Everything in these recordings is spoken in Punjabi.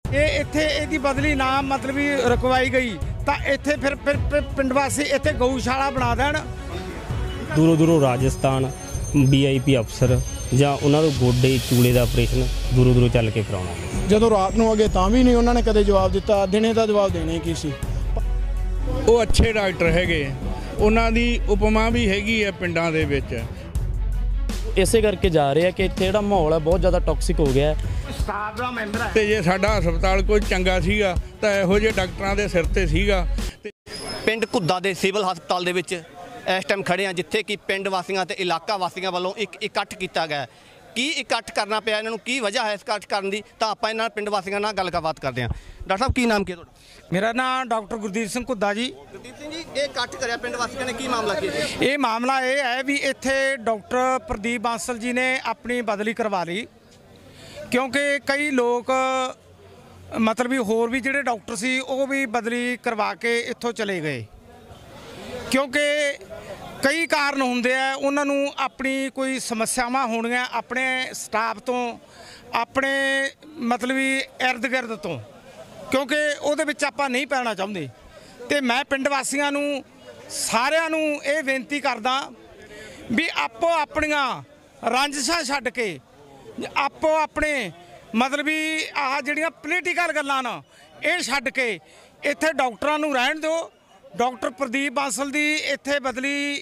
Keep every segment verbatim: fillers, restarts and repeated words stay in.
ये इत्थे इहदी बदली ना मतलब भी रुकवाई गई तो इत्थे फिर फिर पिंड वासी इत्थे गऊशाला बना देण। दूरों दूरों राजस्थान वी आई पी अफसर ਜਾਂ ਉਹਨਾਂ ਨੂੰ ਗੋਡੇ ਚੂਲੇ ਦਾ ਆਪਰੇਸ਼ਨ ਦੂਰੋਂ ਦੂਰੋਂ ਚੱਲ ਕੇ ਕਰਾਉਣਾ। ਜਦੋਂ ਰਾਤ ਨੂੰ ਅਗੇ ਤਾਂ ਵੀ ਨਹੀਂ ਉਹਨਾਂ ਨੇ ਕਦੇ ਜਵਾਬ ਦਿੱਤਾ, ਦਿਨੇ ਦਾ ਜਵਾਬ ਦੇਣੇ ਕੀ ਸੀ। ਉਹ ਅੱਛੇ ਡਾਕਟਰ ਹੈਗੇ, ਉਹਨਾਂ ਦੀ ਉਪਮਾ ਵੀ ਹੈਗੀ ਹੈ ਪਿੰਡਾਂ ਦੇ ਵਿੱਚ। ਇਸੇ ਕਰਕੇ ਜਾ ਰਹੇ ਆ ਕਿ ਇੱਥੇ ਜਿਹੜਾ ਮਾਹੌਲ ਹੈ ਬਹੁਤ ਜ਼ਿਆਦਾ ਟੌਕਸਿਕ ਹੋ ਗਿਆ ਹੈ। ਸਟਾਫ ਦਾ ਮੈਂਬਰ ਹੈ ਤੇ ਜੇ ਸਾਡਾ ਹਸਪਤਾਲ ਕੋਈ ਚੰਗਾ ਸੀਗਾ ਤਾਂ ਇਹੋ ਜਿਹੇ ਡਾਕਟਰਾਂ ਦੇ ਸਿਰ ਤੇ ਸੀਗਾ। ਪਿੰਡ ਘੁੱਦਾ ਦੇ ਸਿਵਲ ਹਸਪਤਾਲ ਦੇ ਵਿੱਚ ਇਸ ਟਾਈਮ ਖੜੇ ਹਾਂ, ਜਿੱਥੇ ਕਿ ਪਿੰਡ ਵਾਸੀਆਂ ਤੇ ਇਲਾਕਾ ਵਾਸੀਆਂ ਵੱਲੋਂ ਇੱਕ ਇਕੱਠ ਕੀਤਾ ਗਿਆ। ਕੀ ਇਕੱਠ ਕਰਨਾ ਪਿਆ, ਇਹਨਾਂ ਨੂੰ ਕੀ ਵਜ੍ਹਾ ਹੈ ਇਸ ਇਕੱਠ ਕਰਨ ਦੀ, ਤਾਂ ਆਪਾਂ ਇਹਨਾਂ ਪਿੰਡ ਵਾਸੀਆਂ ਨਾਲ ਗੱਲਬਾਤ ਕਰਦੇ ਹਾਂ। ਡਾਕਟਰ ਸਾਹਿਬ ਕੀ ਨਾਮ ਕੀ ਹੈ ਤੁਹਾਡਾ? मेरा नाम डॉक्टर गुरदीप सिंह घुद्दा जी। ਗੁਰਦੀਪ ਸਿੰਘ ਜੀ, ਇਹ ਇਕੱਠ ਕਰਿਆ ਪਿੰਡ ਵਾਸੀਆਂ ਨੇ, ਕੀ ਮਾਮਲਾ ਕੀ ਹੈ? ਇਹ ਮਾਮਲਾ ਇਹ ਹੈ ਵੀ ਇੱਥੇ ਡਾਕਟਰ ਪ੍ਰਦੀਪ ਬਾਂਸਲ ਜੀ ਨੇ ਆਪਣੀ ਬਦਲੀ ਕਰਵਾ ਲਈ, ਕਿਉਂਕਿ ਕਈ ਲੋਕ ਮਤਲਬ ਵੀ ਹੋਰ ਵੀ ਜਿਹੜੇ ਡਾਕਟਰ ਸੀ ਉਹ ਵੀ ਬਦਲੀ ਕਰਵਾ ਕੇ ਇੱਥੋਂ ਚਲੇ ਗਏ, ਕਿਉਂਕਿ ਕਈ ਕਾਰਨ ਹੁੰਦੇ ਆ ਉਹਨਾਂ ਨੂੰ ਆਪਣੀ ਕੋਈ ਸਮੱਸਿਆਵਾਂ ਹੋਣੀਆਂ ਆਪਣੇ ਸਟਾਫ ਤੋਂ, ਆਪਣੇ ਮਤਲਬ ਵੀ ਇਰਦ ਗਿਰਦ ਤੋਂ, ਕਿਉਂਕਿ ਉਹਦੇ ਵਿੱਚ ਆਪਾਂ ਨਹੀਂ ਪੈਣਾ ਚਾਹੁੰਦੇ। ਤੇ ਮੈਂ ਪਿੰਡ ਵਾਸੀਆਂ ਨੂੰ ਸਾਰਿਆਂ ਨੂੰ ਇਹ ਬੇਨਤੀ ਕਰਦਾ ਵੀ ਆਪੋ ਆਪਣੀਆਂ ਰੰਜਿਸ਼ਾਂ ਛੱਡ ਕੇ ਆਪੋ ਆਪਣੇ ਮਤਲਬ ਵੀ ਆਹ ਜਿਹੜੀਆਂ ਪੋਲੀਟੀਕਲ ਗੱਲਾਂ ਨਾ ਇਹ ਛੱਡ ਕੇ ਇੱਥੇ ਡਾਕਟਰਾਂ ਨੂੰ ਰਹਿਣ ਦਿਓ। ਡਾਕਟਰ ਪ੍ਰਦੀਪ ਬਾਂਸਲ ਦੀ ਇੱਥੇ ਬਦਲੀ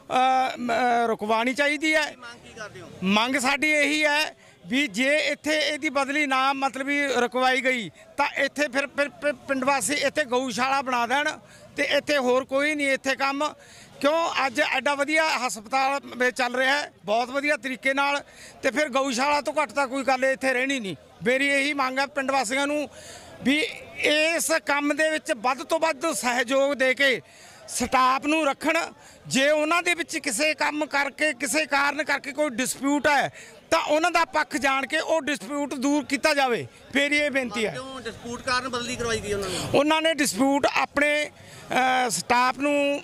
ਰੁਕਵਾਉਣੀ ਚਾਹੀਦੀ ਹੈ। ਮੰਗ ਸਾਡੀ ਇਹੀ ਹੈ ਵੀ ਜੇ ਇੱਥੇ ਇਹਦੀ ਬਦਲੀ ਨਾ ਮਤਲਬ ਵੀ ਰੁਕਵਾਈ ਗਈ ਤਾਂ ਇੱਥੇ ਫਿਰ ਫਿਰ ਪਿੰਡ ਵਾਸੀ ਇੱਥੇ ਗਊਸ਼ਾਲਾ ਬਣਾ ਦੇਣ ਤੇ ਇੱਥੇ ਹੋਰ ਕੋਈ ਨਹੀਂ ਇੱਥੇ ਕੰਮ। ਕਿਉਂ ਅੱਜ ਐਡਾ ਵਧੀਆ ਹਸਪਤਾਲ ਚੱਲ ਰਿਹਾ ਹੈ ਬਹੁਤ ਵਧੀਆ ਤਰੀਕੇ ਨਾਲ, ਤੇ ਫਿਰ ਗਊਸ਼ਾਲਾ ਤੋਂ ਘੱਟ ਤਾਂ ਕੋਈ ਗੱਲ ਇੱਥੇ ਰਹਿਣੀ ਨਹੀਂ। ਮੇਰੀ ਇਹੀ ਮੰਗ ਹੈ ਪਿੰਡ ਵਾਸੀਆਂ ਨੂੰ ਵੀ ਇਸ ਕੰਮ ਦੇ ਵਿੱਚ ਵੱਧ ਤੋਂ ਵੱਧ ਸਹਿਯੋਗ ਦੇ ਕੇ ਸਟਾਫ ਨੂੰ ਰੱਖਣ। ਜੇ ਉਹਨਾਂ ਦੇ ਵਿੱਚ ਕਿਸੇ ਕੰਮ ਕਰਕੇ ਕਿਸੇ ਕਾਰਨ ਕਰਕੇ ਕੋਈ ਡਿਸਪਿਊਟ ਹੈ ਤਾਂ ਉਹਨਾਂ ਦਾ ਪੱਖ ਜਾਣ ਕੇ ਉਹ ਡਿਸਪਿਊਟ ਦੂਰ ਕੀਤਾ ਜਾਵੇ। ਫਿਰ ਇਹ ਬੇਨਤੀ ਹੈ। ਕਿਉਂ ਡਿਸਪਿਊਟ ਕਾਰਨ ਬਦਲੀ ਕਰਵਾਈ ਗਈ ਉਹਨਾਂ ਨੂੰ? ਉਹਨਾਂ ਨੇ ਡਿਸਪਿਊਟ ਆਪਣੇ ਸਟਾਫ ਨੂੰ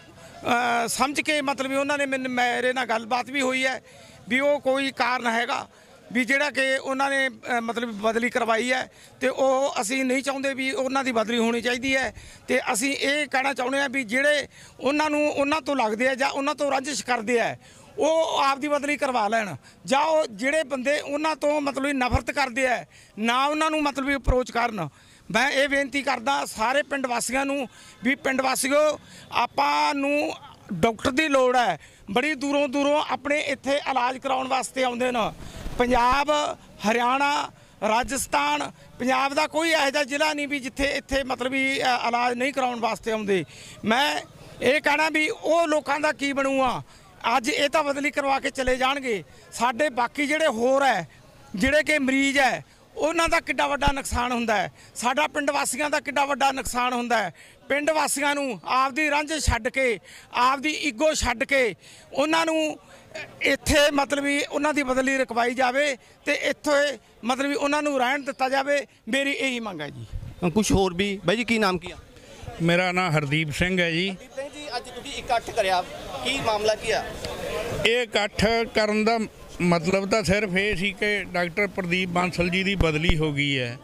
ਸਮਝ ਕੇ ਮਤਲਬ ਵੀ ਉਹਨਾਂ ਨੇ ਮੈਨੂੰ ਮੇਰੇ ਨਾਲ ਗੱਲਬਾਤ ਵੀ ਹੋਈ ਹੈ ਵੀ ਉਹ ਕੋਈ ਕਾਰਨ ਹੈਗਾ ਵੀ ਜਿਹੜਾ ਕਿ ਉਹਨਾਂ ਨੇ ਮਤਲਬ ਬਦਲੀ ਕਰਵਾਈ ਹੈ ਤੇ ਉਹ ਅਸੀਂ ਨਹੀਂ ਚਾਹੁੰਦੇ ਵੀ ਉਹਨਾਂ ਦੀ ਬਦਲੀ ਹੋਣੀ ਚਾਹੀਦੀ ਹੈ। ਤੇ ਅਸੀਂ ਇਹ ਕਹਿਣਾ ਚਾਹੁੰਦੇ ਹਾਂ ਵੀ ਜਿਹੜੇ ਉਹਨਾਂ ਨੂੰ ਉਹਨਾਂ ਤੋਂ ਲੱਗਦੇ ਆ ਜਾਂ ਉਹਨਾਂ ਤੋਂ ਰੰਜਿਸ਼ ਕਰਦੇ ਆ ਉਹ ਆਪਦੀ ਬਦਲੀ ਕਰਵਾ ਲੈਣ, ਜਾਂ ਉਹ ਜਿਹੜੇ ਬੰਦੇ ਉਹਨਾਂ ਤੋਂ ਮਤਲਬ ਨਫ਼ਰਤ ਕਰਦੇ ਆ ਨਾ ਉਹਨਾਂ ਨੂੰ ਮਤਲਬ ਅਪਰੋਚ ਕਰਨ। ਮੈਂ ਇਹ ਬੇਨਤੀ ਕਰਦਾ ਸਾਰੇ ਪਿੰਡ ਵਾਸੀਆਂ ਨੂੰ ਵੀ ਪਿੰਡ ਵਾਸੀਓ ਆਪਾਂ ਨੂੰ ਡਾਕਟਰ ਦੀ ਲੋੜ ਹੈ। ਬੜੀ ਦੂਰੋਂ ਦੂਰੋਂ ਆਪਣੇ ਇੱਥੇ ਇਲਾਜ ਕਰਾਉਣ ਵਾਸਤੇ ਆਉਂਦੇ ਨੇ। ਪੰਜਾਬ, ਹਰਿਆਣਾ, ਰਾਜਸਥਾਨ, ਪੰਜਾਬ ਦਾ ਕੋਈ ਇਹੋ ਜਿਹਾ ਜ਼ਿਲ੍ਹਾ ਨਹੀਂ ਵੀ ਜਿੱਥੇ ਇੱਥੇ ਮਤਲਬ ਵੀ ਇਲਾਜ ਨਹੀਂ ਕਰਾਉਣ ਵਾਸਤੇ ਆਉਂਦੇ। ਮੈਂ ਇਹ ਕਹਿਣਾ ਵੀ ਉਹ ਲੋਕਾਂ ਦਾ ਕੀ ਬਣੂਗਾ। ਅੱਜ ਇਹ ਤਾਂ ਬਦਲੀ ਕਰਵਾ ਕੇ ਚਲੇ ਜਾਣਗੇ, ਸਾਡੇ ਬਾਕੀ ਜਿਹੜੇ ਹੋਰ ਹੈ ਜਿਹੜੇ ਕਿ ਮਰੀਜ਼ ਹੈ ਉਹਨਾਂ ਦਾ ਕਿੱਡਾ ਵੱਡਾ ਨੁਕਸਾਨ ਹੁੰਦਾ ਹੈ, ਸਾਡਾ ਪਿੰਡ ਵਾਸੀਆਂ ਦਾ ਕਿੱਡਾ ਵੱਡਾ ਨੁਕਸਾਨ ਹੁੰਦਾ ਹੈ। ਪਿੰਡ ਵਾਸੀਆਂ ਨੂੰ ਆਪਦੀ ਰੰਝ ਛੱਡ ਕੇ ਆਪਦੀ ਈਗੋ ਛੱਡ ਕੇ ਉਹਨਾਂ ਨੂੰ ਇੱਥੇ ਮਤਲਬ ਵੀ ਉਹਨਾਂ ਦੀ ਬਦਲੀ ਰੁਕਵਾਈ ਜਾਵੇ ਤੇ ਇੱਥੇ ਮਤਲਬ ਵੀ ਉਹਨਾਂ ਨੂੰ ਰਹਿਣ ਦਿੱਤਾ ਜਾਵੇ। ਮੇਰੀ ਇਹੀ ਮੰਗ ਹੈ ਜੀ। ਕੁਛ ਹੋਰ ਵੀ ਬਾਈ ਜੀ, ਕੀ ਨਾਮ ਕੀ ਆ? ਮੇਰਾ ਨਾਮ ਹਰਦੀਪ ਸਿੰਘ ਹੈ ਜੀ। ਹਰਦੀਪ ਸਿੰਘ ਜੀ, ਅੱਜ ਤੁਸੀਂ ਇਕੱਠ ਕਰਿਆ, ਕੀ ਮਾਮਲਾ ਕੀ ਆ? ਇਹ ਇਕੱਠ ਕਰਨ ਦਾ ਮਤਲਬ ਤਾਂ ਸਿਰਫ ਇਹ ਸੀ ਕਿ ਡਾਕਟਰ ਪ੍ਰਦੀਪ ਬਾਂਸਲ ਜੀ ਦੀ ਬਦਲੀ ਹੋ ਗਈ ਹੈ।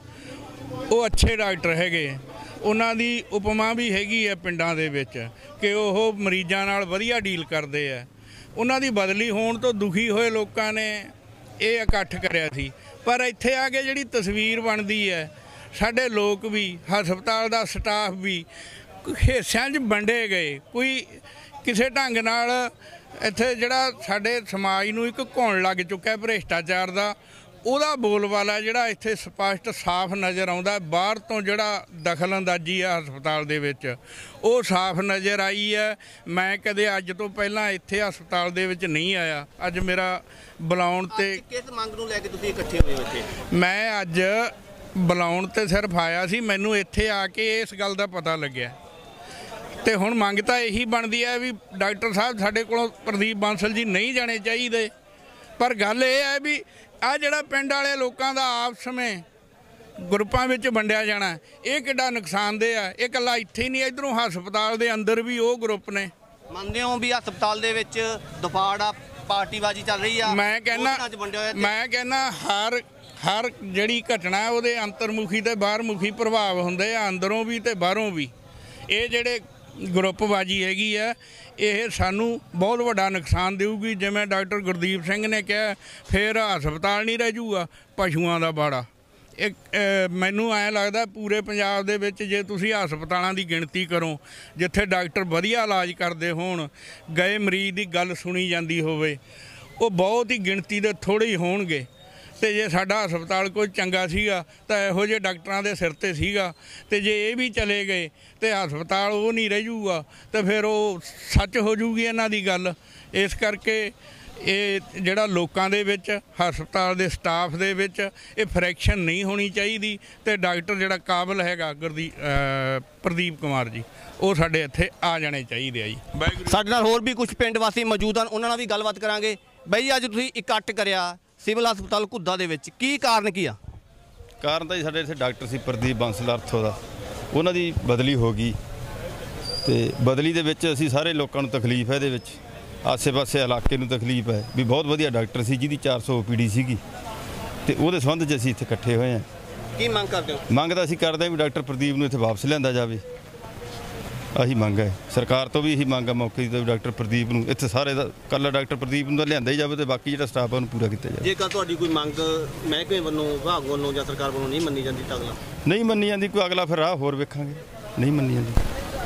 ਉਹ ਅੱਛੇ ਡਾਕਟਰ ਹੈਗੇ, ਉਹਨਾਂ ਦੀ ਉਪਮਾ ਵੀ ਹੈਗੀ ਹੈ ਪਿੰਡਾਂ ਦੇ ਵਿੱਚ ਕਿ ਉਹ ਮਰੀਜ਼ਾਂ ਨਾਲ ਵਧੀਆ ਡੀਲ ਕਰਦੇ ਆ। ਉਹਨਾਂ ਦੀ ਬਦਲੀ ਹੋਣ ਤੋਂ ਦੁਖੀ ਹੋਏ ਲੋਕਾਂ ਨੇ ਇਹ ਇਕੱਠ ਕਰਿਆ ਸੀ। ਪਰ ਇੱਥੇ ਆ ਕੇ ਜਿਹੜੀ ਤਸਵੀਰ ਬਣਦੀ ਹੈ, ਸਾਡੇ ਲੋਕ ਵੀ ਹਸਪਤਾਲ ਦਾ ਸਟਾਫ ਵੀ ਹਿੱਸਿਆਂ 'ਚ ਵੰਡੇ ਗਏ। ਕੋਈ ਕਿਸੇ ਢੰਗ ਨਾਲ ਇੱਥੇ ਜਿਹੜਾ ਸਾਡੇ ਸਮਾਜ ਨੂੰ ਇੱਕ ਘੁਣ ਲੱਗ ਚੁੱਕਿਆ ਭ੍ਰਿਸ਼ਟਾਚਾਰ ਦਾ, ਉਹਦਾ ਬੋਲਬਾਲਾ ਜਿਹੜਾ ਇੱਥੇ ਸਪਸ਼ਟ ਸਾਫ਼ ਨਜ਼ਰ ਆਉਂਦਾ। ਬਾਹਰ ਤੋਂ ਜਿਹੜਾ ਦਖਲ ਅੰਦਾਜ਼ੀ ਆ ਹਸਪਤਾਲ ਦੇ ਵਿੱਚ ਉਹ ਸਾਫ਼ ਨਜ਼ਰ ਆਈ ਹੈ। ਮੈਂ ਕਦੇ ਅੱਜ ਤੋਂ ਪਹਿਲਾਂ ਇੱਥੇ ਹਸਪਤਾਲ ਦੇ ਵਿੱਚ ਨਹੀਂ ਆਇਆ। ਅੱਜ ਮੇਰਾ ਬੁਲਾਉਣ ਤੇ ਕਿਸ ਮੰਗ ਨੂੰ ਲੈ ਕੇ ਤੁਸੀਂ ਇਕੱਠੇ ਹੋਏ ਹੋ ਇੱਥੇ? ਮੈਂ ਅੱਜ ਬੁਲਾਉਣ ਤੇ ਸਿਰਫ ਆਇਆ ਸੀ, ਮੈਨੂੰ ਇੱਥੇ ਆ ਕੇ ਇਸ ਗੱਲ ਦਾ ਪਤਾ ਲੱਗਿਆ। ਤੇ ਹੁਣ ਮੰਗ ਤਾਂ ਇਹੀ ਬਣਦੀ ਹੈ ਵੀ ਡਾਕਟਰ ਸਾਹਿਬ ਸਾਡੇ ਕੋਲੋਂ ਪ੍ਰਦੀਪ ਬਾਂਸਲ ਜੀ ਨਹੀਂ ਜਾਣੇ ਚਾਹੀਦੇ। ਪਰ ਗੱਲ ਇਹ ਹੈ ਵੀ ਆ ਜਿਹੜਾ ਪਿੰਡ ਵਾਲੇ ਲੋਕਾਂ ਦਾ ਆਪਸ ਵਿੱਚ ਗਰੁੱਪਾਂ ਵਿੱਚ ਵੰਡਿਆ ਜਾਣਾ ਇਹ ਕਿੱਡਾ ਨੁਕਸਾਨਦੇਹ ਆ। ਇਹ ਇਕੱਲਾ ਇੱਥੇ ਹੀ ਨਹੀਂ, ਇੱਧਰੋਂ ਹਸਪਤਾਲ ਦੇ ਅੰਦਰ ਵੀ ਉਹ ਗਰੁੱਪ ਨੇ। ਮੰਨਦੇ ਹੋ ਵੀ ਹਸਪਤਾਲ ਦੇ ਵਿੱਚ ਦਫਾੜ ਆ, ਪਾਰਟੀਬਾਜ਼ੀ ਚੱਲ ਰਹੀ ਆ? ਮੈਂ ਕਹਿੰਦਾ ਮੈਂ ਕਹਿੰਦਾ ਹਰ ਹਰ ਜਿਹੜੀ ਘਟਨਾ ਉਹਦੇ ਅੰਤਰਮੁਖੀ ਤੇ ਬਾਹਰਮੁਖੀ ਪ੍ਰਭਾਵ ਹੁੰਦੇ ਆ, ਅੰਦਰੋਂ ਵੀ ਤੇ ਬਾਹਰੋਂ ਵੀ। ਇਹ ਜਿਹੜੇ ਗਰੁੱਪਬਾਜੀ ਹੈਗੀ ਆ ਇਹ ਸਾਨੂੰ ਬਹੁਤ ਵੱਡਾ ਨੁਕਸਾਨ ਦੇਊਗੀ। ਜਿਵੇਂ ਡਾਕਟਰ ਗੁਰਦੀਪ ਸਿੰਘ ਨੇ ਕਿਹਾ, ਫਿਰ ਹਸਪਤਾਲ ਨਹੀਂ ਰਹਿ ਜੂਗਾ, ਪਸ਼ੂਆਂ ਦਾ ਬਾੜਾ। ਇੱਕ ਮੈਨੂੰ ਐਂ ਲੱਗਦਾ ਪੂਰੇ ਪੰਜਾਬ ਦੇ ਵਿੱਚ ਜੇ ਤੁਸੀਂ ਹਸਪਤਾਲਾਂ ਦੀ ਗਿਣਤੀ ਕਰੋ ਜਿੱਥੇ ਡਾਕਟਰ ਵਧੀਆ ਇਲਾਜ ਕਰਦੇ ਹੋਣ, ਗਏ ਮਰੀਜ਼ ਦੀ ਗੱਲ ਸੁਣੀ ਜਾਂਦੀ ਹੋਵੇ, ਉਹ ਬਹੁਤ ਹੀ ਗਿਣਤੀ ਦੇ ਥੋੜ੍ਹੇ ਹੀ ਹੋਣਗੇ। ਤੇ ਜੇ ਸਾਡਾ ਹਸਪਤਾਲ ਕੋਈ ਚੰਗਾ ਸੀਗਾ ਤਾਂ ਇਹੋ ਜਿਹੇ ਡਾਕਟਰਾਂ ਦੇ ਸਿਰ ਤੇ ਸੀਗਾ, ਤੇ ਜੇ ਇਹ ਵੀ ਚਲੇ ਗਏ ਤੇ ਹਸਪਤਾਲ ਉਹ ਨਹੀਂ ਰਹਿ ਜੂਗਾ ਤੇ ਫਿਰ ਉਹ ਸੱਚ ਹੋ ਜੂਗੀ ਇਹਨਾਂ ਦੀ ਗੱਲ। ਇਸ ਕਰਕੇ ਇਹ ਜਿਹੜਾ ਲੋਕਾਂ ਦੇ ਵਿੱਚ, ਹਸਪਤਾਲ ਦੇ ਸਟਾਫ ਦੇ ਵਿੱਚ ਇਹ ਫਰੈਕਸ਼ਨ ਨਹੀਂ ਹੋਣੀ ਚਾਹੀਦੀ। ਤੇ ਡਾਕਟਰ ਜਿਹੜਾ ਕਾਬਲ ਹੈਗਾ ਗੁਰਦੀਪ ਪ੍ਰਦੀਪ ਕੁਮਾਰ ਜੀ, ਉਹ ਸਾਡੇ ਇੱਥੇ ਆ ਜਾਣੇ ਚਾਹੀਦੇ ਆ ਜੀ। ਸਾਡੇ ਨਾਲ ਹੋਰ ਵੀ ਕੁਝ ਪਿੰਡ ਵਾਸੀ ਮੌਜੂਦ ਹਨ, ਉਹਨਾਂ ਨਾਲ ਵੀ ਗੱਲਬਾਤ ਕਰਾਂਗੇ। ਬਾਈ ਅੱਜ ਤੁਸੀਂ ਇਕੱਠ ਕਰਿਆ ਸਿਵਲ ਹਸਪਤਾਲ ਘੁੱਦਾ ਦੇ ਵਿੱਚ, ਕੀ ਕਾਰਨ ਕੀ ਆ? ਕਾਰਨ ਤਾਂ ਜੀ ਸਾਡੇ ਇੱਥੇ ਡਾਕਟਰ ਸੀ ਪ੍ਰਦੀਪ ਬਾਂਸਲ ਅਰਥੋ ਦਾ, ਉਹਨਾਂ ਦੀ ਬਦਲੀ ਹੋ ਗਈ। ਤੇ ਬਦਲੀ ਦੇ ਵਿੱਚ ਅਸੀਂ ਸਾਰੇ ਲੋਕਾਂ ਨੂੰ ਤਕਲੀਫ ਹੈ, ਇਹਦੇ ਵਿੱਚ ਆਸੇ-ਪਾਸੇ ਇਲਾਕੇ ਨੂੰ ਤਕਲੀਫ ਹੈ ਵੀ ਬਹੁਤ ਵਧੀਆ ਡਾਕਟਰ ਸੀ ਜਿਹਦੀ ਚਾਰ ਸੌ ਓ ਪੀ ਡੀ ਸੀਗੀ, ਤੇ ਉਹਦੇ ਸੰਬੰਧ 'ਚ ਅਸੀਂ ਇੱਥੇ ਇਕੱਠੇ ਹੋਏ ਹਾਂ। ਕੀ ਮੰਗ ਕਰਦੇ ਹੋ? ਮੰਗ ਤਾਂ ਅਸੀਂ ਕਰਦੇ ਹਾਂ ਵੀ ਡਾਕਟਰ ਪ੍ਰਦੀਪ ਨੂੰ ਇੱਥੇ ਵਾਪਸ ਲਿਆਂਦਾ ਜਾਵੇ। ਆਹੀ ਮੰਗ ਹੈ ਸਰਕਾਰ ਤੋਂ ਵੀ, ਇਹੀ ਮੰਗ ਹੈ ਮੌਕੇ ਦੀ, ਡਾਕਟਰ ਪ੍ਰਦੀਪ ਨੂੰ ਇੱਥੇ ਸਾਰੇ ਦਾ ਇਕੱਲਾ ਡਾਕਟਰ ਪ੍ਰਦੀਪ ਨੂੰ ਤਾਂ ਲਿਆਂਦਾ ਹੀ ਜਾਵੇ ਤੇ ਬਾਕੀ ਜਿਹੜਾ ਸਟਾਫ ਹੈ ਉਹਨੂੰ ਪੂਰਾ ਕੀਤਾ ਜਾਵੇ। ਜੇਕਰ ਤੁਹਾਡੀ ਕੋਈ ਮੰਗ ਮਹਿਕਮੇ ਵੱਲੋਂ, ਵਿਭਾਗ ਵੱਲੋਂ ਜਾਂ ਸਰਕਾਰ ਵੱਲੋਂ ਨਹੀਂ ਮੰਨੀ ਜਾਂਦੀ ਤਾਂ ਅਗਲਾ ਨਹੀਂ ਮੰਨੀ ਜਾਂਦੀ, ਕੋਈ ਅਗਲਾ ਫਿਰ ਰਾਹ ਹੋਰ ਵੇਖਾਂਗੇ। ਨਹੀਂ ਮੰਨੀ ਜਾਂਦੀ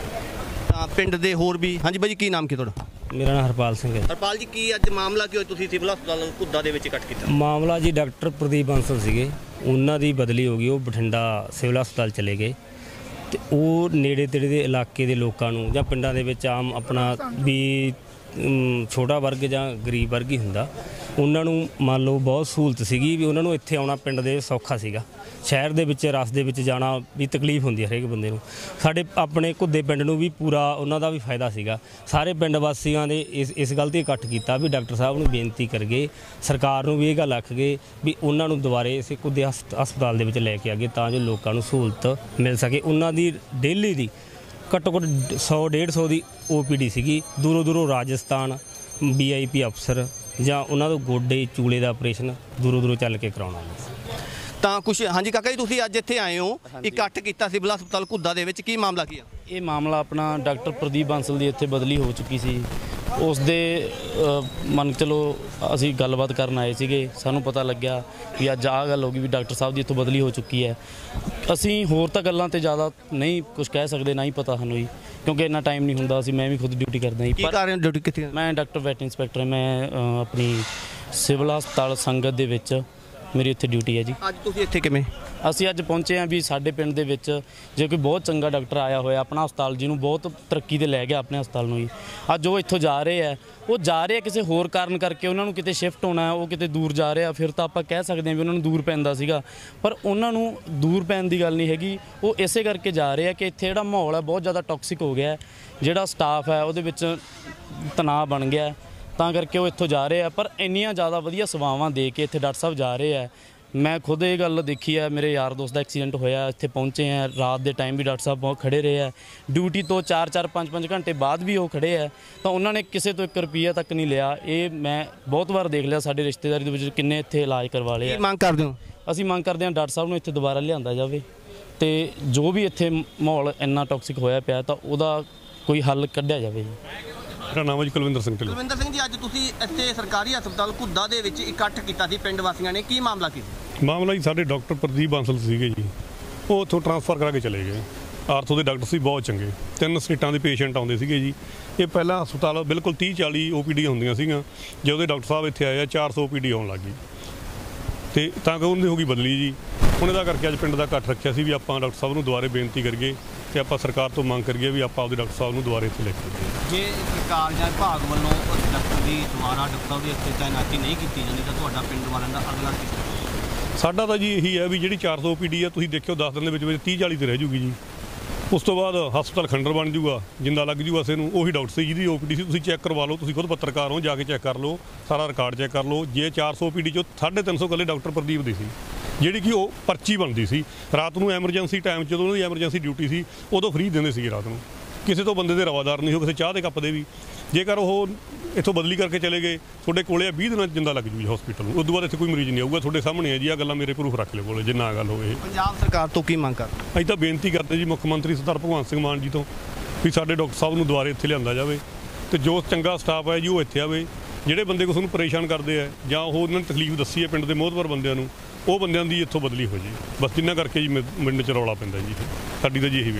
ਤਾਂ ਪਿੰਡ ਦੇ ਹੋਰ ਵੀ। ਹਾਂਜੀ ਬਾਈ ਜੀ, ਕੀ ਨਾਮ ਕੀ ਤੁਹਾਡਾ? ਮੇਰਾ ਨਾਮ ਹਰਪਾਲ ਸਿੰਘ ਹੈ। ਹਰਪਾਲ ਜੀ, ਕੀ ਅੱਜ ਮਾਮਲਾ ਕੀ ਹੋਇਆ ਤੁਸੀਂ ਸਿਵਲ ਹਸਪਤਾਲ ਘੁੱਦਾ ਦੇ ਵਿੱਚ ਇਕੱਠ ਕੀਤਾ? ਮਾਮਲਾ ਜੀ ਡਾਕਟਰ ਪ੍ਰਦੀਪ ਬਾਂਸਲ ਸੀਗੇ, ਉਹਨਾਂ ਦੀ ਬਦਲੀ ਹੋ ਗਈ, ਉਹ ਬਠਿੰਡਾ ਸਿਵਲ ਹਸਪਤਾਲ ਚਲੇ ਗਏ। ਤੇ ਉਹ ਨੇੜੇ ਤੇੜੇ ਦੇ ਇਲਾਕੇ ਦੇ ਲੋਕਾਂ ਨੂੰ ਜਾਂ ਪਿੰਡਾਂ ਦੇ ਵਿੱਚ ਆਮ ਆਪਣਾ ਵੀ ਛੋਟਾ ਵਰਗ ਜਾਂ ਗਰੀਬ ਵਰਗ ਹੀ ਹੁੰਦਾ, ਉਹਨਾਂ ਨੂੰ ਮੰਨ ਲਓ ਬਹੁਤ ਸਹੂਲਤ ਸੀਗੀ ਵੀ ਉਹਨਾਂ ਨੂੰ ਇੱਥੇ ਆਉਣਾ ਪਿੰਡ ਦੇ ਸੌਖਾ ਸੀਗਾ। ਸ਼ਹਿਰ ਦੇ ਵਿੱਚ ਰਸ ਦੇ ਵਿੱਚ ਜਾਣਾ ਵੀ ਤਕਲੀਫ ਹੁੰਦੀ ਹੈ ਹਰੇਕ ਬੰਦੇ ਨੂੰ। ਸਾਡੇ ਆਪਣੇ ਘੁੱਦੇ ਪਿੰਡ ਨੂੰ ਵੀ ਪੂਰਾ ਉਹਨਾਂ ਦਾ ਵੀ ਫਾਇਦਾ ਸੀਗਾ। ਸਾਰੇ ਪਿੰਡ ਵਾਸੀਆਂ ਦੇ ਇਸ ਇਸ ਗੱਲ 'ਤੇ ਇਕੱਠ ਕੀਤਾ ਵੀ ਡਾਕਟਰ ਸਾਹਿਬ ਨੂੰ ਬੇਨਤੀ ਕਰਗੇ, ਸਰਕਾਰ ਨੂੰ ਵੀ ਇਹ ਗੱਲ ਆਖ ਗਏ ਵੀ ਉਹਨਾਂ ਨੂੰ ਦੁਬਾਰੇ ਇਸੇ ਘੁੱਦੇ ਹਸਪਤਾਲ ਦੇ ਵਿੱਚ ਲੈ ਕੇ ਆ ਗਏ ਤਾਂ ਜੋ ਲੋਕਾਂ ਨੂੰ ਸਹੂਲਤ ਮਿਲ ਸਕੇ। ਉਹਨਾਂ ਦੀ ਡੇਲੀ ਦੀ ਘੱਟੋ ਘੱਟ ਸੌ ਡੇਢ ਸੌ ਦੀ ਓ ਪੀ ਡੀ ਸੀਗੀ। ਦੂਰੋਂ ਦੂਰੋਂ ਰਾਜਸਥਾਨ ਬੀ ਆਈ ਪੀ ਅਫਸਰ ਜਾਂ ਉਹਨਾਂ ਤੋਂ ਗੋਡੇ ਚੂਲੇ ਦਾ ਆਪਰੇਸ਼ਨ ਦੂਰੋਂ ਦੂਰੋਂ ਚੱਲ ਕੇ ਕਰਾਉਣਾ ਤਾਂ ਕੁਛ। ਹਾਂਜੀ ਕਾਕਾ ਜੀ, ਤੁਸੀਂ ਅੱਜ ਇੱਥੇ ਆਏ ਹੋ, ਇਕੱਠ ਕੀਤਾ ਸਿਵਲ ਹਸਪਤਾਲ ਘੁੱਦਾ ਦੇ ਵਿੱਚ, ਕੀ ਮਾਮਲਾ ਕੀ ਆ? ਇਹ ਮਾਮਲਾ ਆਪਣਾ ਡਾਕਟਰ ਪ੍ਰਦੀਪ ਬਾਂਸਲ ਦੀ ਇੱਥੇ ਬਦਲੀ ਹੋ ਚੁੱਕੀ ਸੀ। ਉਸ ਦੇ ਮੰਨ ਚਲੋ ਅਸੀਂ ਗੱਲਬਾਤ ਕਰਨ ਆਏ ਸੀਗੇ, ਸਾਨੂੰ ਪਤਾ ਲੱਗਿਆ ਵੀ ਅੱਜ ਆਹ ਗੱਲ ਹੋ ਗਈ ਵੀ ਡਾਕਟਰ ਸਾਹਿਬ ਦੀ ਇੱਥੋਂ ਬਦਲੀ ਹੋ ਚੁੱਕੀ ਹੈ। ਅਸੀਂ ਹੋਰ ਤਾਂ ਗੱਲਾਂ ਤੇ ਜ਼ਿਆਦਾ ਨਹੀਂ ਕੁਝ ਕਹਿ ਸਕਦੇ, ਨਾ ਹੀ ਪਤਾ ਸਾਨੂੰ ਜੀ, ਕਿਉਂਕਿ ਇੰਨਾ ਟਾਈਮ ਨਹੀਂ ਹੁੰਦਾ। ਅਸੀਂ ਮੈਂ ਵੀ ਖੁਦ ਡਿਊਟੀ ਕਰਦਾ ਜੀ। ਕੀ ਕਰ ਰਹੇ ਹੋ ਡਿਊਟੀ ਕਿੱਥੇ? ਮੈਂ ਡਾਕਟਰ ਵੈਟ ਇੰਸਪੈਕਟਰ, ਮੈਂ ਆਪਣੀ ਸਿਵਲ ਹਸਪਤਾਲ ਸੰਗਤ ਦੇ ਵਿੱਚ ਮੇਰੀ ਇੱਥੇ ਡਿਊਟੀ ਹੈ ਜੀ। ਅੱਜ ਤੁਸੀਂ ਇੱਥੇ ਕਿਵੇਂ? ਅਸੀਂ ਅੱਜ ਪਹੁੰਚੇ ਹਾਂ ਵੀ ਸਾਡੇ ਪਿੰਡ ਦੇ ਵਿੱਚ ਜੇ ਕੋਈ ਬਹੁਤ ਚੰਗਾ ਡਾਕਟਰ ਆਇਆ ਹੋਇਆ ਆਪਣਾ ਹਸਪਤਾਲ, ਜਿਹਨੂੰ ਬਹੁਤ ਤਰੱਕੀ 'ਤੇ ਲੈ ਗਿਆ ਆਪਣੇ ਹਸਪਤਾਲ ਨੂੰ ਜੀ, ਅੱਜ ਉਹ ਇੱਥੋਂ ਜਾ ਰਹੇ ਆ, ਉਹ ਜਾ ਰਹੇ ਆ ਕਿਸੇ ਹੋਰ ਕਾਰਨ ਕਰਕੇ, ਉਹਨਾਂ ਨੂੰ ਕਿਤੇ ਸ਼ਿਫਟ ਹੋਣਾ, ਉਹ ਕਿਤੇ ਦੂਰ ਜਾ ਰਹੇ ਆ, ਫਿਰ ਤਾਂ ਆਪਾਂ ਕਹਿ ਸਕਦੇ ਹਾਂ ਵੀ ਉਹਨਾਂ ਨੂੰ ਦੂਰ ਪੈਂਦਾ ਸੀਗਾ। ਪਰ ਉਹਨਾਂ ਨੂੰ ਦੂਰ ਪੈਣ ਦੀ ਗੱਲ ਨਹੀਂ ਹੈਗੀ, ਉਹ ਇਸੇ ਕਰਕੇ ਜਾ ਰਹੇ ਆ ਕਿ ਇੱਥੇ ਜਿਹੜਾ ਮਾਹੌਲ ਹੈ ਬਹੁਤ ਜ਼ਿਆਦਾ ਟੌਕਸਿਕ ਹੋ ਗਿਆ, ਜਿਹੜਾ ਸਟਾਫ ਹੈ ਉਹਦੇ ਵਿੱਚ ਤਣਾਅ ਬਣ ਗਿਆ, ਤਾਂ ਕਰਕੇ ਉਹ ਇੱਥੋਂ ਜਾ ਰਹੇ ਆ। ਪਰ ਇੰਨੀਆਂ ਜ਼ਿਆਦਾ ਵਧੀਆ ਸੇਵਾਵਾਂ ਦੇ ਕੇ ਇੱਥੇ ਡਾਕਟਰ ਸਾਹਿਬ ਜਾ ਰਹੇ ਆ। ਮੈਂ ਖੁਦ ਇਹ ਗੱਲ ਦੇਖੀ ਹੈ, ਮੇਰੇ ਯਾਰ ਦੋਸਤ ਦਾ ਐਕਸੀਡੈਂਟ ਹੋਇਆ, ਇੱਥੇ ਪਹੁੰਚੇ ਆ, ਰਾਤ ਦੇ ਟਾਈਮ ਵੀ ਡਾਕਟਰ ਸਾਹਿਬ ਬਹੁਤ ਖੜ੍ਹੇ ਰਹੇ ਆ, ਡਿਊਟੀ ਤੋਂ ਚਾਰ ਚਾਰ ਪੰਜ ਪੰਜ ਘੰਟੇ ਬਾਅਦ ਵੀ ਉਹ ਖੜ੍ਹੇ ਆ, ਤਾਂ ਉਹਨਾਂ ਨੇ ਕਿਸੇ ਤੋਂ ਇੱਕ ਰੁਪਈਆ ਤੱਕ ਨਹੀਂ ਲਿਆ। ਇਹ ਮੈਂ ਬਹੁਤ ਵਾਰ ਦੇਖ ਲਿਆ, ਸਾਡੇ ਰਿਸ਼ਤੇਦਾਰੀ ਦੇ ਵਿੱਚ ਕਿੰਨੇ ਇੱਥੇ ਇਲਾਜ ਕਰਵਾ ਲਏ ਆ। ਮੰਗ ਕਰਦੇ ਹੋ? ਅਸੀਂ ਮੰਗ ਕਰਦੇ ਹਾਂ ਡਾਕਟਰ ਸਾਹਿਬ ਨੂੰ ਇੱਥੇ ਦੁਬਾਰਾ ਲਿਆਂਦਾ ਜਾਵੇ, ਤੇ ਜੋ ਵੀ ਇੱਥੇ ਮਾਹੌਲ ਇੰਨਾ ਟੌਕਸਿਕ ਹੋਇਆ ਪਿਆ ਤਾਂ ਉਹਦਾ ਕੋਈ ਹੱਲ ਕੱਢਿਆ ਜਾਵੇ ਜੀ। ਮੇਰਾ ਨਾਮ ਹੈ ਜੀ ਕੁਲਵਿੰਦਰ ਸਿੰਘ ਢਿੱਲੋਂ। ਕੁਲਵਿੰਦਰ ਸਿੰਘ ਜੀ, ਅੱਜ ਤੁਸੀਂ ਇੱਥੇ ਸਰਕਾਰੀ ਹਸਪਤਾਲ ਘੁੱਦਾ ਦੇ ਵਿੱਚ ਇਕੱਠ ਕੀਤਾ ਸੀ ਪਿੰਡ ਵਾਸੀਆਂ ਨੇ, ਕੀ ਮਾਮਲਾ ਕੀ ਸੀ? ਮਾਮਲਾ ਜੀ ਸਾਡੇ ਡਾਕਟਰ ਪ੍ਰਦੀਪ ਬਾਂਸਲ ਸੀਗੇ ਜੀ, ਉਹ ਉੱਥੋਂ ਟ੍ਰਾਂਸਫਰ ਕਰਾ ਕੇ ਚਲੇ ਗਏ। ਆਰਥੋ ਦੇ ਡਾਕਟਰ ਸੀ ਬਹੁਤ ਚੰਗੇ, ਤਿੰਨ ਸਟੇਟਾਂ ਦੇ ਪੇਸ਼ੈਂਟ ਆਉਂਦੇ ਸੀਗੇ ਜੀ। ਇਹ ਪਹਿਲਾਂ ਹਸਪਤਾਲ ਬਿਲਕੁਲ ਤੀਹ ਚਾਲੀ ਓ ਪੀ ਡੀ ਹੁੰਦੀਆਂ ਸੀਗੀਆਂ, ਜਦੋਂ ਦੇ ਡਾਕਟਰ ਸਾਹਿਬ ਇੱਥੇ ਆਏ ਆ ਚਾਰ ਸੌ ਓ ਪੀ ਡੀ ਆਉਣ ਲੱਗ ਗਈ, ਤੇ ਤਾਂ ਕਿ ਉਹਦੀ ਹੋ ਗਈ ਬਦਲੀ ਜੀ। ਹੁਣ ਇਹਦਾ ਕਰਕੇ ਅੱਜ ਪਿੰਡ ਦਾ ਇਕੱਠ ਰੱਖਿਆ ਸੀ ਵੀ ਆਪਾਂ ਡਾਕਟਰ ਸਾਹਿਬ ਨੂੰ ਦੁਬਾਰੇ ਬੇਨਤੀ ਕਰੀਏ ਤੇ ਆਪਾਂ ਸਰਕਾਰ ਤੋਂ ਮੰਗ ਕਰੀਏ ਵੀ ਆਪਾਂ ਆਪਦੇ ਡਾਕਟਰ ਸਾਹਿਬ ਨੂੰ ਦੁਬਾਰੇ ਇੱਥੇ ਲੈ ਕੇ ਆਈਏ। ਜੇ ਸਰਕਾਰ ਜਾਂ ਵਿਭਾਗ ਵੱਲੋਂ ਉਸ ਡਾਕਟਰ ਦੀ ਦੁਬਾਰਾ ਡਾਕਟਰ ਸਾਹਿਬ ਦੀ ਇੱਥੇ ਤਾਇਨਾਤੀ ਨਹੀਂ ਕੀਤੀ ਜਾਂਦੀ ਤਾਂ ਤੁਹਾਡਾ ਪਿੰਡ ਵਾਲਿਆਂ ਦਾ ਅਗਲਾ ਕੀ? ਸਾਡਾ ਤਾਂ ਜੀ ਇਹੀ ਹੈ ਵੀ ਜਿਹੜੀ ਚਾਰ ਸੌ ਓ ਪੀ ਡੀ ਆ, ਤੁਸੀਂ ਦੇਖਿਓ ਦਸ ਦਿਨ ਦੇ ਵਿੱਚ ਵਿੱਚ ਤੀਹ ਚਾਲੀ 'ਤੇ ਰਹਿ ਜੂਗੀ ਜੀ। ਉਸ ਤੋਂ ਬਾਅਦ ਹਸਪਤਾਲ ਖੰਡਰ ਬਣ ਜੂਗਾ, ਜਿੰਦਾ ਲੱਗ ਜੂਗਾ ਕਿਸੇ ਨੂੰ। ਉਹੀ ਡਾਕਟਰ ਸੀ ਜਿਹਦੀ ਓ ਪੀ ਡੀ ਸੀ, ਤੁਸੀਂ ਚੈੱਕ ਕਰਵਾ ਲਓ, ਤੁਸੀਂ ਖੁਦ ਪੱਤਰਕਾਰ ਹੋ, ਜਾ ਕੇ ਚੈੱਕ ਕਰ ਲਓ, ਸਾਰਾ ਰਿਕਾਰਡ ਚੈੱਕ ਕਰ ਲਓ। ਜੇ ਚਾਰ ਸੌ ਓ ਪੀ ਡੀ 'ਚੋਂ ਸਾਢੇ ਤਿੰਨ ਸੌ ਇਕੱਲੇ ਡਾਕਟਰ ਪ੍ਰਦੀਪ ਦੀ ਸੀ, ਜਿਹੜੀ ਕਿ ਉਹ ਪਰਚੀ ਬਣਦੀ ਸੀ। ਰਾਤ ਨੂੰ ਐਮਰਜੈਂਸੀ ਟਾਈਮ ਜਦੋਂ ਉਹਨਾਂ ਦੀ ਐਮਰਜੈਂਸੀ ਡਿਊਟੀ ਸੀ, ਉਦੋਂ ਫ੍ਰੀ ਦਿੰਦੇ ਸੀਗੇ ਰਾਤ ਨੂੰ, ਕਿਸੇ ਤੋਂ ਬੰਦੇ ਦੇ ਰਵਾਦਾਰ ਨਹੀਂ ਹੋ, ਕਿਸੇ ਚਾਹ ਦੇ ਕੱਪ ਦੇ ਵੀ। ਜੇਕਰ ਉਹ ਇੱਥੋਂ ਬਦਲੀ ਕਰਕੇ ਚਲੇ ਗਏ ਤੁਹਾਡੇ ਕੋਲੇ ਵੀਹ ਦਿਨਾਂ 'ਚ ਜਿੰਦਾ ਲੱਗ ਜੂ ਜੀ ਹਸਪੀਟਲ ਨੂੰ। ਉਦੋਂ ਬਾਅਦ ਇੱਥੇ ਕੋਈ ਮਰੀਜ਼ ਨਹੀਂ ਆਊਗਾ। ਤੁਹਾਡੇ ਸਾਹਮਣੇ ਹੈ ਜੀ, ਆਹ ਗੱਲਾਂ ਮੇਰੇ ਪ੍ਰੂਫ ਰੱਖ ਲਿਓ ਕੋਲੇ ਜਿੰਨਾ ਗੱਲ ਹੋਵੇ। ਪੰਜਾਬ ਸਰਕਾਰ ਤੋਂ ਕੀ ਮੰਗ ਕਰ ਅਸੀਂ ਤਾਂ ਬੇਨਤੀ ਕਰਦੇ ਜੀ ਮੁੱਖ ਮੰਤਰੀ ਸਰਦਾਰ ਭਗਵੰਤ ਸਿੰਘ ਮਾਨ ਜੀ ਤੋਂ ਵੀ ਸਾਡੇ ਡਾਕਟਰ ਸਾਹਿਬ ਨੂੰ ਦੁਬਾਰੇ ਇੱਥੇ ਲਿਆਂਦਾ ਜਾਵੇ ਤੇ ਜੋ ਚੰਗਾ ਸਟਾਫ ਹੈ ਜੀ ਉਹ ਇੱਥੇ ਆਵੇ। ਜਿਹੜੇ ਬੰਦੇ ਕੁਛ ਨੂੰ ਪਰੇਸ਼ਾਨ ਕਰਦੇ ਆ ਜਾਂ ਉਹ ਉਹਨਾਂ ਨੇ ਤਕਲੀਫ ਦੱਸੀ ਹੈ ਪਿੰਡ ਦੇ ਮੋਹਤਬਰ ਬੰਦਿਆਂ ਨੂੰ, ਉਹ ਬੰਦਿਆਂ ਦੀ ਇੱਥੋਂ ਬਦਲੀ ਹੋ ਜੀ। ਬਸ ਜਿੰਨਾ ਕਰਕੇ ਜੀ ਮਿੰਟ 'ਚ ਰੌਲਾ ਪੈਂਦਾ ਜੀ। ਸਾਡੀ ਤਾਂ ਜੀ ਇਹੀ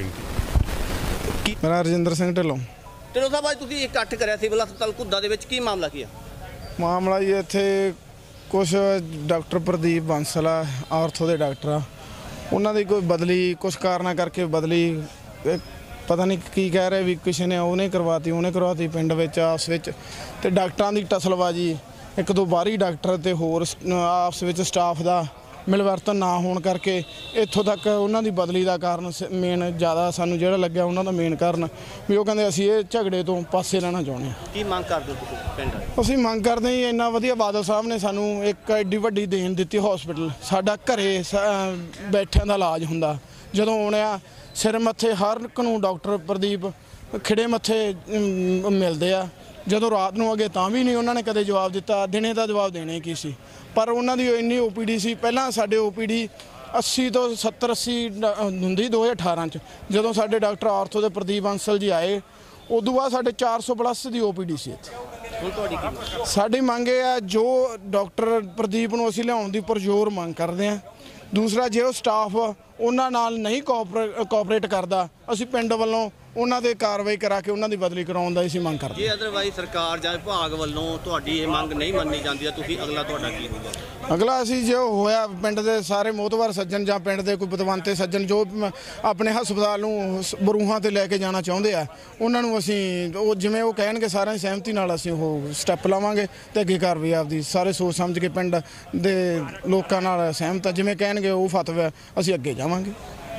ਬੇਨਤੀ। ਮੇਰਾ ਰਜਿੰਦਰ ਸਿੰਘ ਢਿੱਲੋਂ। ਢਿੱਲੋਂ ਸਾਹਿਬ ਅੱਜ ਤੁਸੀਂ ਇਕੱਠ ਕਰਿਆ ਸਿਵਲ ਹਸਪਤਾਲ ਘੁੱਦਾ ਦੇ ਵਿੱਚ, ਕੀ ਮਾਮਲਾ ਕੀ ਆ? ਮਾਮਲਾ ਜੀ ਇੱਥੇ ਕੁਛ ਡਾਕਟਰ ਪ੍ਰਦੀਪ ਬਾਂਸਲ ਆ, ਆਰਥੋ ਦੇ ਡਾਕਟਰ ਆ, ਉਹਨਾਂ ਦੀ ਕੋਈ ਬਦਲੀ ਕੁਛ ਕਾਰਨਾਂ ਕਰਕੇ ਬਦਲੀ ਇਹ ਪਤਾ ਨਹੀਂ ਕੀ ਕਹਿ ਰਹੇ ਵੀ ਕਿਸੇ ਨੇ ਉਹਨੇ ਕਰਵਾਤੀ ਉਹਨੇ ਕਰਵਾਤੀ ਪਿੰਡ ਵਿੱਚ ਆਪਸ ਵਿੱਚ, ਤੇ ਡਾਕਟਰਾਂ ਦੀ ਟਸਲਬਾਜੀ, ਇੱਕ ਦੋ ਬਾਹਰੀ ਡਾਕਟਰ ਤੇ ਹੋਰ ਆਪਸ ਵਿੱਚ ਸਟਾਫ ਦਾ ਮਿਲਵਰਤਨ ਨਾ ਹੋਣ ਕਰਕੇ ਇੱਥੋਂ ਤੱਕ ਉਹਨਾਂ ਦੀ ਬਦਲੀ ਦਾ ਕਾਰਨ ਮੇਨ ਜ਼ਿਆਦਾ ਸਾਨੂੰ ਜਿਹੜਾ ਲੱਗਿਆ ਉਹਨਾਂ ਦਾ ਮੇਨ ਕਾਰਨ ਵੀ ਉਹ ਕਹਿੰਦੇ ਅਸੀਂ ਇਹ ਝਗੜੇ ਤੋਂ ਪਾਸੇ ਰਹਿਣਾ ਚਾਹੁੰਦੇ ਹਾਂ। ਕੀ ਮੰਗ ਕਰਦੇ ਹੋ ਤੁਸੀਂ ਪਿੰਡ? ਅਸੀਂ ਮੰਗ ਕਰਦੇ ਹਾਂ ਇੰਨਾ ਵਧੀਆ ਬਾਦਲ ਸਾਹਿਬ ਨੇ ਸਾਨੂੰ ਇੱਕ ਐਡੀ ਵੱਡੀ ਦੇਣ ਦਿੱਤੀ ਹਸਪੀਟਲ। ਸਾਡਾ ਘਰੇ ਬੈਠਿਆਂ ਦਾ ਇਲਾਜ ਹੁੰਦਾ, ਜਦੋਂ ਆਉਣਿਆ ਸਿਰ ਮੱਥੇ ਹਰ ਇੱਕ ਨੂੰ ਡਾਕਟਰ ਪ੍ਰਦੀਪ ਖਿੜੇ ਮੱਥੇ ਮਿਲਦੇ ਆ। ਜਦੋਂ ਰਾਤ ਨੂੰ ਅਗੇ ਤਾਂ ਵੀ ਨਹੀਂ ਉਹਨਾਂ ਨੇ ਕਦੇ ਜਵਾਬ ਦਿੱਤਾ, ਦਿਨੇ ਦਾ ਜਵਾਬ ਦੇਣੇ ਕੀ ਸੀ। ਪਰ ਉਹਨਾਂ ਦੀ ਇੰਨੀ ਓ ਪੀ ਡੀ ਸੀ, ਪਹਿਲਾਂ ਸਾਡੇ ਓ ਪੀ ਡੀ ਅੱਸੀ ਤੋਂ ਸੱਤਰ ਅੱਸੀ ਹੁੰਦੀ ਦੋ ਹਜ਼ਾਰ ਅਠਾਰਾਂ 'ਚ, ਜਦੋਂ ਸਾਡੇ ਡਾਕਟਰ ਆਰਥੋ ਦੇ ਪ੍ਰਦੀਪ ਬਾਂਸਲ ਜੀ ਆਏ ਉਦੋਂ ਬਾਅਦ ਸਾਡੇ ਚਾਰ ਸੌ ਪਲੱਸ ਦੀ ਓ ਪੀ ਡੀ ਸੀ ਇੱਥੇ। ਹੁਣ ਤੁਹਾਡੀ ਕੀ ਸਾਡੀ ਮੰਗ ਇਹ ਆ, ਜੋ ਡਾਕਟਰ ਪ੍ਰਦੀਪ ਨੂੰ ਅਸੀਂ ਲਿਆਉਣ ਦੀ ਪੁਰਜ਼ੋਰ ਮੰਗ ਕਰਦੇ ਹਾਂ। ਦੂਸਰਾ, ਜੇ ਉਹ ਸਟਾਫ ਉਹਨਾਂ ਨਾਲ ਨਹੀਂ ਕੋਆਪਰੇ ਕੋਆਪਰੇਟ ਕਰਦਾ, ਅਸੀਂ ਪਿੰਡ ਵੱਲੋਂ ਉਹਨਾਂ ਦੇ ਕਾਰਵਾਈ ਕਰਾ ਕੇ ਉਹਨਾਂ ਦੀ ਬਦਲੀ ਕਰਾਉਣ ਦਾ ਅਸੀਂ ਮੰਗ ਕਰਦੇ। ਜੇ ਅਦਰਵਾਈਜ਼ ਸਰਕਾਰ ਜਾਂ ਵਿਭਾਗ ਵੱਲੋਂ ਤੁਹਾਡੀ ਇਹ ਮੰਗ ਨਹੀਂ ਮੰਨੀ ਜਾਂਦੀ ਤਾਂ ਤੁਸੀਂ ਅਗਲਾ ਤੁਹਾਡਾ ਕੀ ਹੋਊਗਾ? ਅਗਲਾ ਅਸੀਂ ਜੇ ਹੋਇਆ ਪਿੰਡ ਦੇ ਸਾਰੇ ਮੋਹਤਵਾਰ ਸੱਜਣ ਜਾਂ ਪਿੰਡ ਦੇ ਕੋਈ ਪਤਵੰਤੇ ਸੱਜਣ ਜੋ ਆਪਣੇ ਹਸਪਤਾਲ ਨੂੰ ਬਰੂਹਾਂ ਤੇ ਲੈ ਕੇ ਜਾਣਾ ਚਾਹੁੰਦੇ ਆ, ਉਹਨਾਂ ਨੂੰ ਅਸੀਂ ਉਹ ਜਿਵੇਂ ਉਹ ਕਹਿਣਗੇ ਸਾਰਿਆਂ ਦੀ ਸਹਿਮਤੀ ਨਾਲ ਅਸੀਂ ਉਹ ਸਟੈਪ ਲਵਾਂਗੇ ਤੇ ਅੱਗੇ ਕਾਰਵਾਈ ਆਪਦੀ ਸਾਰੇ ਸੋਚ ਸਮਝ ਕੇ ਪਿੰਡ ਦੇ ਲੋਕਾਂ ਨਾਲ ਸਹਿਮਤ ਜਿਵੇਂ ਕਹਿਣਗੇ ਉਹ ਫਤਵਾ ਅਸੀਂ ਅੱਗੇ ਜਾਵਾਂਗੇ।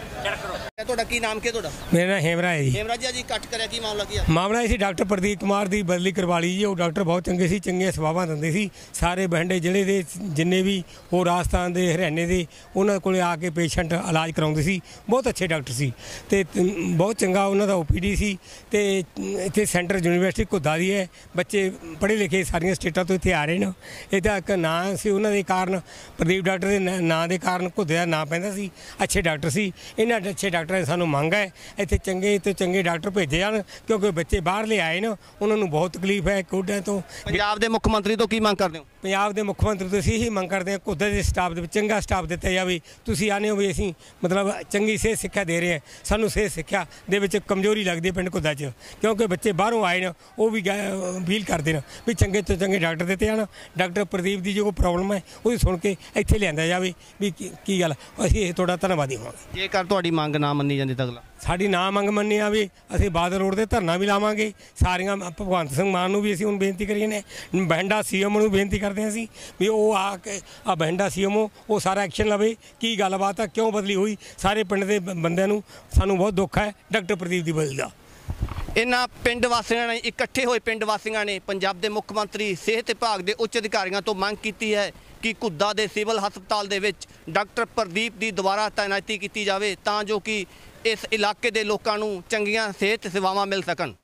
ਤੁਹਾਡਾ ਕੀ ਨਾਮ ਕੀ ਤੁਹਾਡਾ? ਮੇਰਾ ਨਾਮ ਹੇਮਰਾ ਹੈ ਜੀ। ਹੇਮਰਾ ਜੀ ਜੀ ਇਕੱਠ ਕਰਿਆ, ਕੀ ਮਾਮਲਾ ਕੀ ਆ? ਮਾਮਲਾ ਇਹ ਸੀ ਡਾਕਟਰ ਪ੍ਰਦੀਪ ਕੁਮਾਰ ਦੀ ਬਦਲੀ ਕਰਵਾ ਲਈ ਜੀ। ਉਹ ਡਾਕਟਰ ਬਹੁਤ ਚੰਗੇ ਸੀ, ਚੰਗੀਆਂ ਸੇਵਾਵਾਂ ਦਿੰਦੇ ਸੀ। ਸਾਰੇ ਬਠਿੰਡੇ ਜ਼ਿਲ੍ਹੇ ਦੇ ਜਿੰਨੇ ਵੀ ਉਹ ਰਾਜਸਥਾਨ ਦੇ ਹਰਿਆਣੇ ਦੇ ਉਹਨਾਂ ਕੋਲ ਆ ਕੇ ਪੇਸ਼ੈਂਟ ਇਲਾਜ ਕਰਾਉਂਦੇ ਸੀ। ਬਹੁਤ ਅੱਛੇ ਡਾਕਟਰ ਸੀ ਤੇ ਬਹੁਤ ਚੰਗਾ ਉਹਨਾਂ ਦਾ ਓ ਪੀ ਡੀ ਸੀ। ਤੇ ਇੱਥੇ ਸੈਂਟਰ ਯੂਨੀਵਰਸਿਟੀ ਘੁੱਦਾ ਦੀ ਹੈ, ਬੱਚੇ ਪੜ੍ਹੇ ਲਿਖੇ ਸਾਰੀਆਂ ਸਟੇਟਾਂ ਤੋਂ ਇੱਥੇ ਆ ਰਹੇ ਨੇ। ਇਹਦਾ ਇੱਕ ਨਾਂ ਸੀ ਉਹਨਾਂ ਦੇ ਕਾਰਨ, ਪ੍ਰਦੀਪ ਡਾਕਟਰ ਦੇ ਨਾਂ ਦੇ ਕਾਰਨ ਘੁੱਦੇ ਦਾ ਨਾਂ ਪੈਂਦਾ ਸੀ। ਅੱਛੇ ਡਾਕਟਰ ਸੀ। ਇਹਨਾਂ ਅੱਛੇ ਡਾਕਟਰਾਂ ਦੀ ਸਾਨੂੰ ਮੰਗ ਹੈ ਇੱਥੇ ਚੰਗੇ ਤੋਂ ਚੰਗੇ ਡਾਕਟਰ ਭੇਜੇ ਜਾਣ, ਕਿਉਂਕਿ ਬੱਚੇ ਬਾਹਰਲੇ ਆਏ ਨੇ, ਉਹਨਾਂ ਨੂੰ ਬਹੁਤ ਤਕਲੀਫ ਹੈ ਕੋਡਿਆਂ ਤੋਂ। ਪੰਜਾਬ ਦੇ ਮੁੱਖ ਮੰਤਰੀ ਤੋਂ ਕੀ ਮੰਗ ਕਰਦੇ ਹੋ? ਪੰਜਾਬ ਦੇ ਮੁੱਖ ਮੰਤਰੀ ਤੋਂ ਅਸੀਂ ਇਹੀ ਮੰਗ ਕਰਦੇ ਹਾਂ ਘੁੱਦਾ ਦੇ ਸਟਾਫ ਦੇ ਵਿੱਚ ਚੰਗਾ ਸਟਾਫ ਦਿੱਤਾ ਜਾਵੇ। ਤੁਸੀਂ ਆਨੇ ਹੋ ਵੀ ਅਸੀਂ ਮਤਲਬ ਚੰਗੀ ਸਿਹਤ ਸਿੱਖਿਆ ਦੇ ਰਹੇ ਹਾਂ, ਸਾਨੂੰ ਸਿਹਤ ਸਿੱਖਿਆ ਦੇ ਵਿੱਚ ਕਮਜ਼ੋਰੀ ਲੱਗਦੀ ਪਿੰਡ ਘੁੱਦਾ 'ਚ, ਕਿਉਂਕਿ ਬੱਚੇ ਬਾਹਰੋਂ ਆਏ ਨੇ ਉਹ ਵੀ ਅਪੀਲ ਕਰਦੇ ਨੇ ਵੀ ਚੰਗੇ ਤੋਂ ਚੰਗੇ ਡਾਕਟਰ ਦਿੱਤੇ ਜਾਣ। ਡਾਕਟਰ ਪ੍ਰਦੀਪ ਦੀ ਜੋ ਪ੍ਰੋਬਲਮ ਹੈ ਉਹਦੀ ਸੁਣ ਕੇ ਇੱਥੇ ਲਿਆਂਦਾ ਜਾਵੇ ਵੀ ਕੀ ਗੱਲ। ਅਸੀਂ ਇਹ ਤੁਹਾਡਾ ਧੰਨਵਾਦੀ ਹੋਵਾਂਗੇ। ਜੇਕਰ ਤੁਹਾਡੀ ਮੰਗ ਨਾ ਮੰਨੀ ਜਾਂਦੀ ਤਾਂ ਅਗਲਾ ਸਾਡੀ ਨਾ ਮੰਗ ਮੰਨੀ ਆ ਵੀ ਅਸੀਂ ਬਾਦਲ ਰੋਡ 'ਤੇ ਧਰਨਾ ਵੀ ਲਾਵਾਂਗੇ। ਸਾਰੀਆਂ ਭਗਵੰਤ ਸਿੰਘ ਮਾਨ ਨੂੰ ਵੀ ਅਸੀਂ ਹੁਣ ਬੇਨਤੀ ਕਰੀਏ ਨੇ, ਬਠਿੰਡਾ ਸੀ ਐਮ ਨੂੰ ਬੇਨਤੀ ਕਰਦੇ ਹਾਂ ਅਸੀਂ ਵੀ ਉਹ ਆ ਕੇ ਆ ਬਠਿੰਡਾ ਸੀ ਐਮ ਉਹ ਸਾਰਾ ਐਕਸ਼ਨ ਲਵੇ। ਕੀ ਗੱਲਬਾਤ ਆ, ਕਿਉਂ ਬਦਲੀ ਹੋਈ, ਸਾਰੇ ਪਿੰਡ ਦੇ ਬੰਦਿਆਂ ਨੂੰ ਸਾਨੂੰ ਬਹੁਤ ਦੁੱਖ ਹੈ ਡਾਕਟਰ ਪ੍ਰਦੀਪ ਦੀ ਬਦਲੀ ਦਾ। ਇਹਨਾਂ ਪਿੰਡ ਵਾਸੀਆਂ ਨੇ ਇਕੱਠੇ ਹੋਏ ਪਿੰਡ ਵਾਸੀਆਂ ਨੇ ਪੰਜਾਬ ਦੇ ਮੁੱਖ ਮੰਤਰੀ ਸਿਹਤ ਵਿਭਾਗ ਦੇ ਉੱਚ ਅਧਿਕਾਰੀਆਂ ਤੋਂ ਮੰਗ ਕੀਤੀ ਹੈ ਕਿ ਘੁੱਦਾ ਦੇ ਸਿਵਲ ਹਸਪਤਾਲ ਦੇ ਵਿੱਚ ਡਾਕਟਰ ਪ੍ਰਦੀਪ ਦੀ ਦੁਬਾਰਾ ਤਾਇਨਾਤੀ ਕੀਤੀ ਜਾਵੇ ਤਾਂ ਜੋ ਕਿ ਇਸ ਇਲਾਕੇ ਦੇ ਲੋਕਾਂ ਨੂੰ ਚੰਗੀਆਂ ਸਿਹਤ ਸੇਵਾਵਾਂ ਮਿਲ ਸਕਣ।